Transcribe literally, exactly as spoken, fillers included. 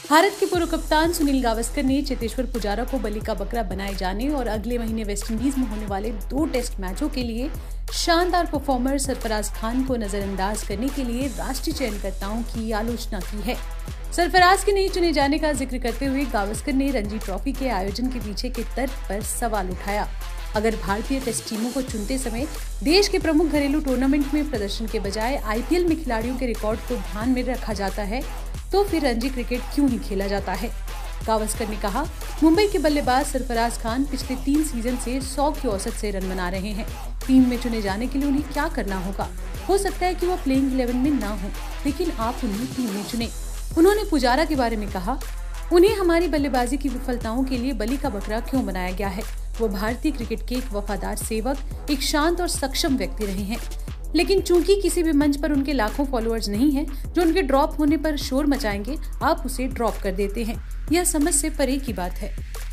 भारत के पूर्व कप्तान सुनील गावस्कर ने चेतेश्वर पुजारा को बलि का बकरा बनाए जाने और अगले महीने वेस्टइंडीज में होने वाले दो टेस्ट मैचों के लिए शानदार परफॉर्मर सरफराज खान को नजरअंदाज करने के लिए राष्ट्रीय चयनकर्ताओं की आलोचना की है। सरफराज के नहीं चुने जाने का जिक्र करते हुए गावस्कर ने रणजी ट्रॉफी के आयोजन के पीछे के तर्क पर सवाल उठाया। अगर भारतीय टेस्ट टीमों को चुनते समय देश के प्रमुख घरेलू टूर्नामेंट में प्रदर्शन के बजाय आईपीएल में खिलाड़ियों के रिकॉर्ड को ध्यान में रखा जाता है, तो फिर रणजी क्रिकेट क्यों ही खेला जाता है। गावस्कर ने कहा, मुंबई के बल्लेबाज सरफराज खान पिछले तीन सीजन से सौ की औसत से रन बना रहे हैं। टीम में चुने जाने के लिए उन्हें क्या करना होगा? हो सकता है कि वो प्लेइंग इलेवन में ना हो, लेकिन आप उन्हें टीम में चुने। उन्होंने पुजारा के बारे में कहा, उन्हें हमारी बल्लेबाजी की विफलताओं के लिए बलि का बकरा क्यों बनाया गया है। वो भारतीय क्रिकेट के एक वफादार सेवक, एक शांत और सक्षम व्यक्ति रहे हैं, लेकिन चूंकि किसी भी मंच पर उनके लाखों फॉलोअर्स नहीं हैं, जो उनके ड्रॉप होने पर शोर मचाएंगे, आप उसे ड्रॉप कर देते हैं। यह समझ से परे की बात है।